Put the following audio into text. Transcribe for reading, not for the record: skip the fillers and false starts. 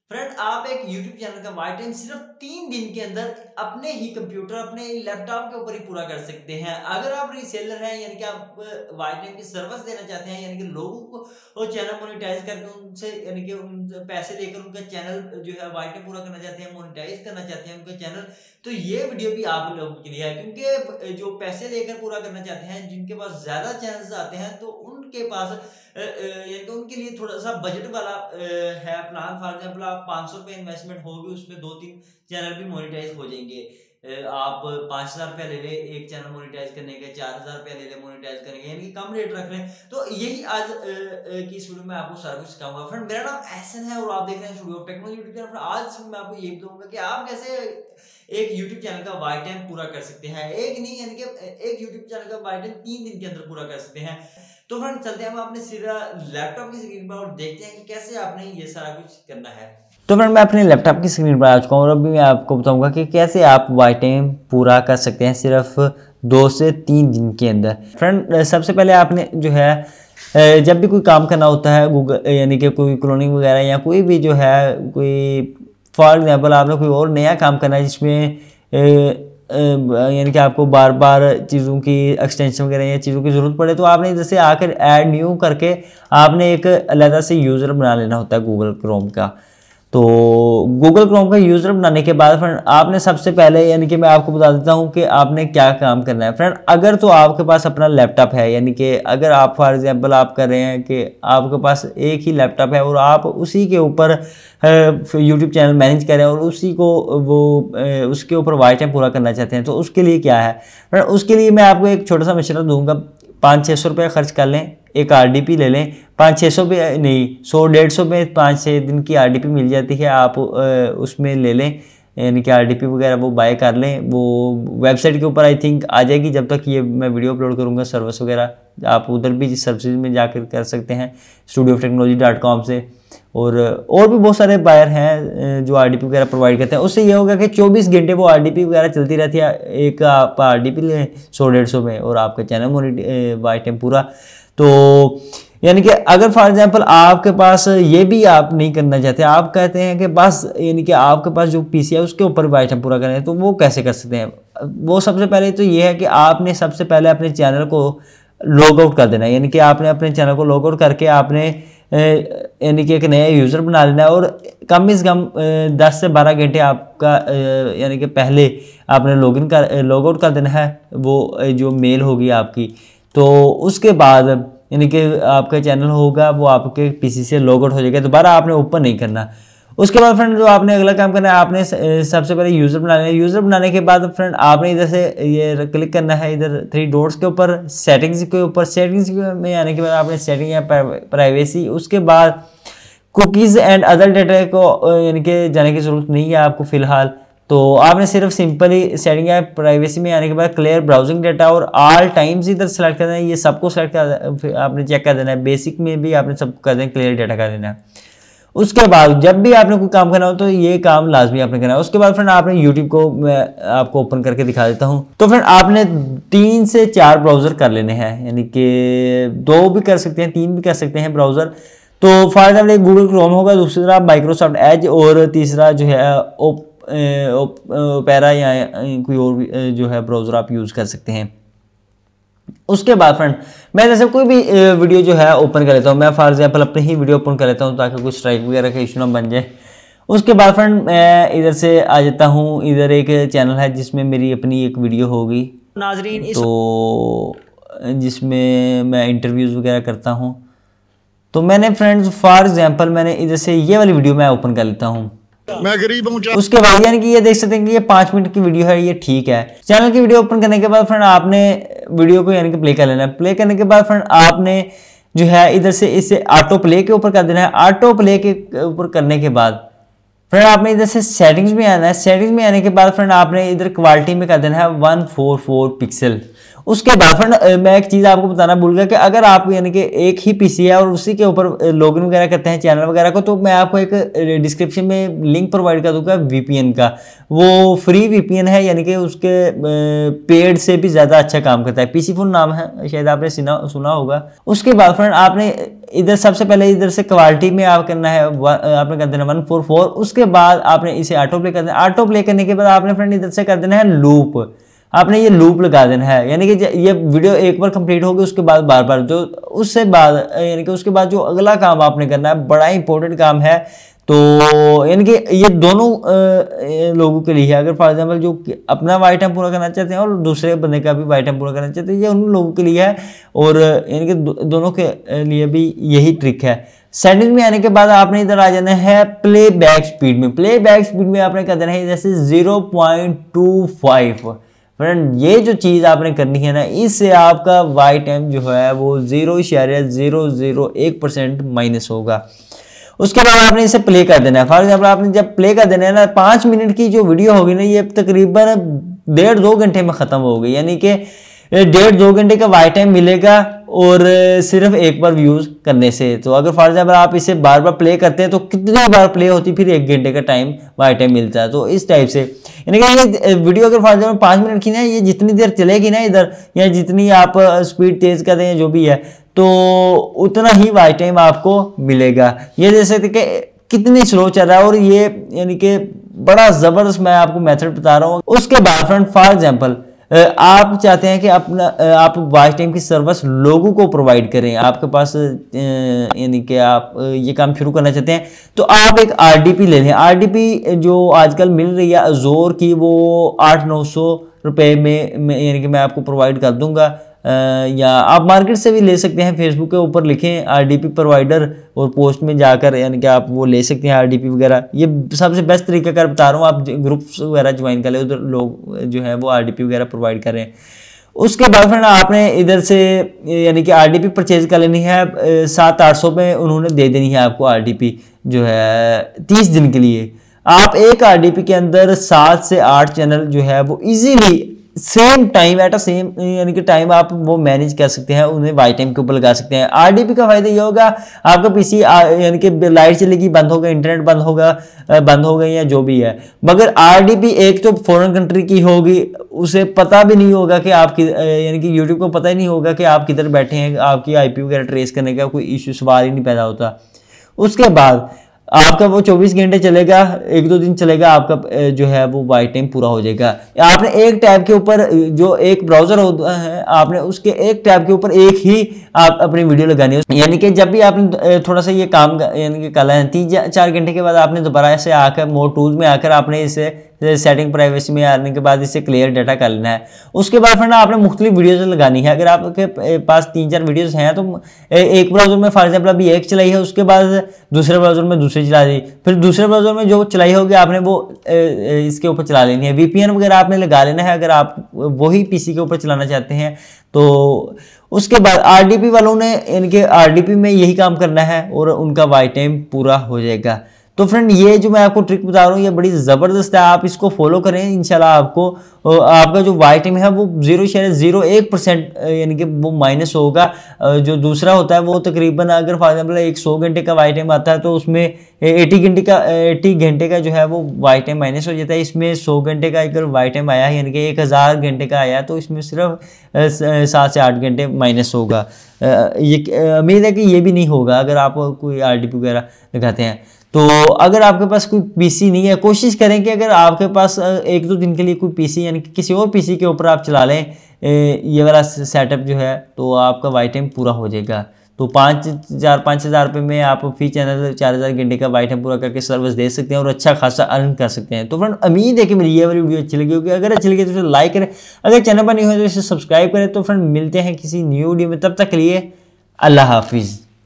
Friend, आप एक YouTube channel का वाच टाइम सिर्फ 3 दिन के अंदर अपने ही कंप्यूटर, अपने लैपटॉप के ऊपर ही पूरा कर सकते हैं। अगर आप रीसेलर हैं, यानी कि आप वाच टाइम की सर्विस देना चाहते हैं, यानी कि लोगों को वो चैनल मोनेटाइज करके उनसे, यानी कि उन पैसे लेकर उनका चैनल जो है वाच टाइम पूरा करना चाहते हैं, मोनेटाइज करना चाहते हैं उनका चैनल, तो ये वीडियो भी आप लोगों के लिए है। क्योंकि जो पैसे लेकर पूरा करना चाहते हैं, जिनके पास ज्यादा चैनल्स आते हैं, तो उनके पास यानी कि उनके लिए थोड़ा सा बजट वाला है प्लान। फॉर एग्जाम्पल, आप 500 रुपये इन्वेस्टमेंट होगी, उसमें 2-3 चैनल भी मोनेटाइज हो जाएंगे। आप 5,000 रुपया ले ले एक चैनल मोनेटाइज करने के, 4,000 रुपया ले ले मोनेटाइज करने के, यानी कि कम रेट रख लें। तो यही आज की इस वीडियो में आपको सारा कुछ सिखाऊंगा। फ्रेंड, मेरा नाम एहसन है और आप देख रहे हैं studio of technology YouTube channel. आज मैं आपको ये बताऊंगा कि आप कैसे एक यूट्यूब चैनल का वाच टाइम पूरा कर सकते हैं। एक नहीं, यानी कि एक यूट्यूब चैनल का वाच टाइम 3 दिन के अंदर पूरा कर सकते हैं। तो फ्रेंड, चलते हैं हम अपने सीधा लैपटॉप की स्क्रीन पर और देखते हैं कि कैसे आपने ये सारा कुछ करना है। तो फ्रेंड, मैं अपने लैपटॉप की स्क्रीन पर आ चुका हूँ और अभी मैं आपको बताऊंगा कि कैसे आप वाच टाइम पूरा कर सकते हैं सिर्फ 2 से 3 दिन के अंदर। फ्रेंड, सबसे पहले आपने जो है जब भी कोई काम करना होता है गूगल, यानी कि कोई क्लोनिंग वगैरह या कोई भी जो है कोई, फॉर एग्जांपल आपने कोई और नया काम करना है जिसमें यानी कि आपको बार बार चीज़ों की एक्सटेंशन वगैरह या चीज़ों की ज़रूरत पड़े, तो आपने जैसे आकर ऐड न्यू करके आपने एक अलग से यूज़र बना लेना होता है गूगल क्रोम का। तो गूगल क्रोम का यूज़र बनाने के बाद फ्रेंड, आपने सबसे पहले, यानी कि मैं आपको बता देता हूं कि आपने क्या काम करना है। फ्रेंड, अगर तो आपके पास अपना लैपटॉप है, यानी कि अगर आप फॉर एग्जांपल आप कर रहे हैं कि आपके पास एक ही लैपटॉप है और आप उसी के ऊपर यूट्यूब चैनल मैनेज कर रहे हैं और उसी को उसके ऊपर वाच टाइम पूरा करना चाहते हैं, तो उसके लिए क्या है फ्रेंड, उसके लिए मैं आपको एक छोटा सा मशवरा दूंगा। 500-600 रुपये खर्च कर लें, एक RDP ले लें। 500-600 पे नहीं, 100-150 में 5-6 दिन की RDP मिल जाती है, आप उसमें ले लें, यानी कि RDP वगैरह वो बाय कर लें। वो वेबसाइट के ऊपर आई थिंक आ जाएगी, जब तक ये मैं वीडियो अपलोड करूँगा सर्विस वगैरह आप उधर भी सर्विस में जाकर कर सकते हैं, studiofTechnology.com से। और भी बहुत सारे बायर हैं जो RDP वगैरह प्रोवाइड करते हैं। उससे ये होगा कि 24 घंटे वो RDP वगैरह चलती रहती है। एक आप RDP लें 100-150 में और आपका चैनल वाच टाइम पूरा। तो यानी कि अगर फॉर एग्जांपल आपके पास ये भी आप नहीं करना चाहते, आप कहते हैं कि बस यानी कि आपके पास जो PC है उसके ऊपर वाच टाइम पूरा करें, तो वो कैसे कर सकते हैं? वो सबसे पहले तो ये है कि आपने सबसे पहले अपने चैनल को लॉग आउट कर देना है। यानी कि आपने अपने चैनल को लॉग आउट करके आपने यानी कि एक नया यूज़र बना लेना है और कम से कम 10 से 12 घंटे आपका यानी कि पहले आपने लॉग आउट कर देना है वो जो मेल होगी आपकी। तो उसके बाद यानी कि आपका चैनल होगा वो आपके PC से लॉग आउट हो जाएगा, दोबारा आपने ओपन नहीं करना। उसके बाद फ्रेंड, जो आपने अगला काम करना है, आपने सबसे पहले यूज़र बनाना है। यूज़र बनाने के बाद फ्रेंड, आपने इधर से ये क्लिक करना है, इधर 3 डॉट्स के ऊपर, सेटिंग्स के ऊपर। सेटिंग्स में आने के बाद आपने सेटिंग या प्राइवेसी, उसके बाद कुकीज़ एंड अदर डाटा को यानी कि जाने की ज़रूरत नहीं है आपको फ़िलहाल। तो आपने सिर्फ सिंपली सेटिंग या प्राइवेसी में आने के बाद क्लियर ब्राउजिंग डाटा और ऑल टाइम्स इधर सेलेक्ट करना है। ये सबको सेलेक्ट कर आपने चेक कर देना है। बेसिक में भी आपने सब कर देना, क्लियर डाटा कर देना है। उसके बाद जब भी आपने कोई काम करना हो तो ये काम लाजमी आपने करना है। उसके बाद फ्रेंड, आपने यूट्यूब को मैं आपको ओपन करके दिखा देता हूँ। तो फ्रेंड, आपने 3 से 4 ब्राउज़र कर लेने हैं, यानी कि 2 भी कर सकते हैं, 3 भी कर सकते हैं ब्राउज़र। तो फॉर एग्जाम्पल एक गूगल क्रोम होगा, दूसरा माइक्रोसॉफ्ट एज और तीसरा जो है ओपेरा या कोई और भी जो है ब्राउज़र आप यूज़ कर सकते हैं। उसके बाद फ्रेंड, मैं जैसे कोई भी वीडियो जो है ओपन कर लेता हूँ। मैं फॉर एग्जांपल अपनी ही वीडियो ओपन कर लेता हूँ ताकि कोई स्ट्राइक वगैरह का इशू ना बन जाए। उसके बाद फ्रेंड, मैं इधर से आ जाता हूँ, इधर एक चैनल है जिसमें मेरी अपनी एक वीडियो होगी नाजरीन, तो जिसमें मैं इंटरव्यूज़ वगैरह करता हूँ। तो मैंने फ्रेंड्स फॉर एग्जाम्पल मैंने इधर से ये वाली वीडियो मैं ओपन कर लेता हूँ। मैं गरीब हूँ। उसके बाद यानी कि ये देख सकते हैं कि ये 5 मिनट की वीडियो है, ये ठीक है। चैनल की वीडियो ओपन करने के बाद फ्रेंड, आपने वीडियो को यानी कि प्ले कर लेना है। प्ले करने के बाद फ्रेंड, आपने जो है इधर से इसे ऑटो प्ले के ऊपर कर देना है। ऑटो प्ले के ऊपर करने के बाद फ्रेंड, आपने इधर से सेटिंग्स में आना है। सेटिंग्स में आने के बाद फ्रेंड, आपने इधर क्वालिटी में कर देना है 144 पिक्सल। उसके बाद फ्रेंड मैं एक चीज़ आपको बताना भूल गया कि अगर आप यानी कि एक ही पीसी है और उसी के ऊपर लॉगिन वगैरह करते हैं चैनल वगैरह को, तो मैं आपको एक डिस्क्रिप्शन में लिंक प्रोवाइड कर दूंगा वीपीएन का। वो फ्री वीपीएन है, यानी कि उसके पेड से भी ज़्यादा अच्छा काम करता है। पीसीफुल नाम है, शायद आपने सुना होगा। उसके बाद फ्रेंड आपने इधर सबसे पहले इधर से क्वालिटी में आप करना है, आपने कर देना 144। उसके बाद आपने इसे ऑटो प्ले कर देना। ऑटो प्ले करने के बाद आपने फ्रेंड इधर से कर देना है लूप। आपने ये लूप लगा देना है, यानी कि ये वीडियो एक बार कंप्लीट होगी उसके बाद बार बार जो उससे बाद यानी कि उसके बाद जो अगला काम आपने करना है बड़ा इंपॉर्टेंट काम है। तो यानी कि ये दोनों लोगों के लिए है। अगर फॉर एग्जांपल जो अपना वाइट टाइम पूरा करना चाहते हैं और दूसरे बंदे का भी वाइट टाइम पूरा करना चाहते हैं, ये उन लोगों के लिए है। और यानी कि दोनों के लिए भी यही ट्रिक है। सेटिंग में आने के बाद आपने इधर आ जाना है प्ले बैक स्पीड में। प्ले बैक स्पीड में आपने कर देना है जैसे 0.25। फ्रेंड ये जो चीज़ आपने करनी है ना, इससे आपका वाई टाइम जो है वो 0.001% माइनस होगा। उसके बाद आपने इसे प्ले कर देना है। फॉर एग्जाम्पल आपने जब प्ले कर देना है ना, 5 मिनट की जो वीडियो होगी ना, ये तकरीबन 1.5-2 घंटे में ख़त्म होगी। यानी कि 1.5-2 घंटे का वाई टाइम मिलेगा और सिर्फ एक बार व्यूज करने से। तो अगर फॉर एग्जाम्पल आप इसे बार बार प्ले करते हैं तो कितनी बार प्ले होती फिर 1 घंटे का टाइम वाई टाइम मिलता है। तो इस टाइप से यानी कि ये वीडियो अगर फॉर एग्जाम्पल 5 मिनट की ना, ये जितनी देर चलेगी ना इधर, या जितनी आप स्पीड तेज कर दें जो भी है, तो उतना ही वाई टाइम आपको मिलेगा। ये जैसे कि कितनी स्लो चल रहा है, और ये यानी कि बड़ा ज़बरदस्त मैं आपको मेथड बता रहा हूँ। उसके बाद फ्रेंड फॉर एग्जाम्पल आप चाहते हैं कि अपना आप वॉच टाइम की सर्विस लोगों को प्रोवाइड करें, आपके पास यानी कि आप ये काम शुरू करना चाहते हैं, तो आप एक आरडीपी ले लें। आरडीपी जो आजकल मिल रही है अजोर की, वो 800-900 रुपये में यानी कि मैं आपको प्रोवाइड कर दूंगा। या आप मार्केट से भी ले सकते हैं। फेसबुक के ऊपर लिखें आरडीपी प्रोवाइडर और पोस्ट में जाकर यानी कि आप वो ले सकते हैं आरडीपी वगैरह। ये सबसे बेस्ट तरीका कर बता रहा हूँ, आप ग्रुप्स वगैरह ज्वाइन कर ले, उधर लोग जो है वो आरडीपी वगैरह प्रोवाइड कर रहे हैं। उसके बाद फ्रेंड आपने इधर से यानी कि आरडीपी परचेज कर लेनी है। 700-800 में उन्होंने दे देनी है आपको आरडीपी जो है 30 दिन के लिए। आप एक आरडीपी के अंदर 7 से 8 चैनल जो है वो easily same time at a same यानी कि टाइम आप वो मैनेज कर सकते हैं, उन्हें वाई टाइम के ऊपर लगा सकते हैं। आरडीपी का फायदा ये होगा, आपका पीसी यानी कि लाइट चलेगी, बंद होगा, इंटरनेट बंद होगा या जो भी है। मगर आरडीपी एक तो फॉरेन कंट्री की होगी, उसे पता भी नहीं होगा कि आप यानी कि यूट्यूब को पता ही नहीं होगा कि आप किधर बैठे हैं, आपकी आईपी वगैरह ट्रेस करने का कोई इश्यू सवाल ही नहीं पैदा होता। उसके बाद आपका वो 24 घंटे चलेगा, 1-2 दिन चलेगा, आपका जो है वो वाई टाइम पूरा हो जाएगा। आपने एक टैब के ऊपर जो एक ब्राउजर होता है, आपने उसके एक टैब के ऊपर एक ही आप अपनी वीडियो लगानी है। यानी कि जब भी आपने थोड़ा सा ये काम यानी कि कल है 3-4 घंटे के बाद आपने दोबारा से आकर मोर टूल्स में आकर आपने इसे सेटिंग प्राइवेसी में आने के बाद इसे क्लियर डाटा कर लेना है। उसके बाद फिर आपने मुख्तलिफ वीडियोज लगानी है। अगर आपके पास 3-4 वीडियोज हैं तो एक ब्राउजर में फॉर एग्जाम्पल अभी एक चलाई है, उसके बाद दूसरे ब्राउजर में दूसरी चला दी, फिर दूसरे ब्राउजर में जो चलाई होगी आपने वो इसके ऊपर चला लेनी है। वीपीएन वगैरह आपने लगा लेना है अगर आप वही पीसी के ऊपर चलाना चाहते हैं तो। उसके बाद आरडीपी वालों ने यानी कि आरडीपी में यही काम करना है और उनका वाई टाइम पूरा हो जाएगा। तो फ्रेंड ये जो मैं आपको ट्रिक बता रहा हूँ ये बड़ी ज़बरदस्त है, आप इसको फॉलो करें, इंशाल्लाह आपको आपका जो वाई टाइम है वो 0.01% यानी कि वो माइनस होगा। जो दूसरा होता है वो तकरीबन अगर फॉर एग्जाम्पल 100 घंटे का वाई टाइम आता है तो उसमें 80 घंटे का जो है वो वाई टाइम माइनस हो जाता है। इसमें 100 घंटे का अगर वाई टाइम आया है यानी कि 1000 घंटे का आया तो इसमें सिर्फ 7 से 8 घंटे माइनस होगा। ये उम्मीद है कि ये भी नहीं होगा अगर आप कोई आरडीपी वगैरह लगाते हैं। तो अगर आपके पास कोई पीसी नहीं है, कोशिश करें कि अगर आपके पास 1-2 दिन के लिए कोई पीसी यानी कि किसी और पीसी के ऊपर आप चला लें ये वाला सेटअप जो है, तो आपका वाई टाइम पूरा हो जाएगा। तो 5,000 रुपये में आप फी चैनल 4000 घंटे का वाई टाइम पूरा करके सर्विस दे सकते हैं और अच्छा खासा अर्न कर सकते हैं। तो फ्रेंड उम्मीद है कि मेरी ये वाली वीडियो अच्छी लगी होगी। अगर अच्छी लगी तो इसे लाइक करें, अगर चैनल पर नहीं हो तो इसे सब्सक्राइब करें। तो फ्रेंड मिलते हैं किसी न्यू वीडियो में, तब तक के लिए अल्लाह हाफिज़।